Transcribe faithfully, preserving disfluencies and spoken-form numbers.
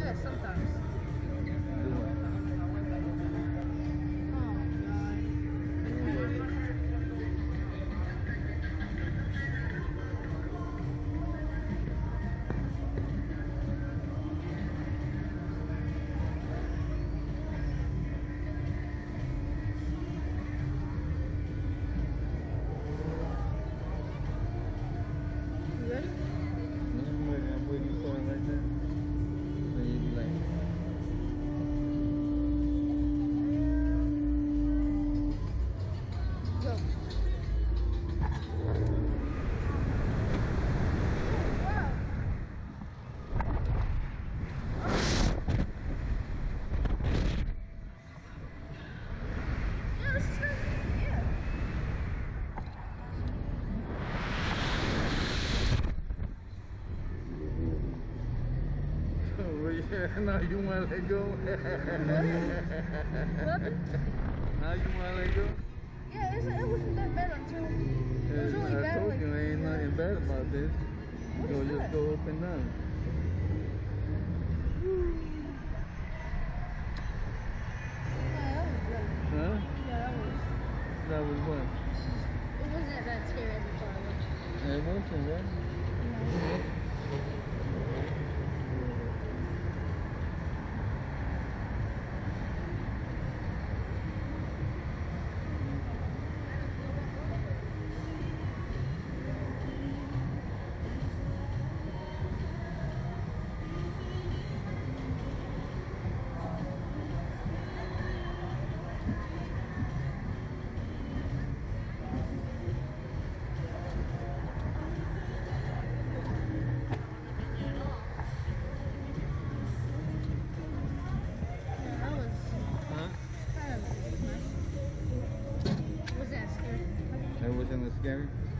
do that sometimes. Do what? Now you want to let go? What? Now you want to let go? Yeah, it's, it wasn't that bad until it was really I bad. told like, you ain't yeah. nothing bad about this. What Go is just that? go up and down. Yeah, that was good. Huh? Yeah, that was. That was what? It wasn't that scary as I thought it was. It wasn't, right? No. That wasn't scary?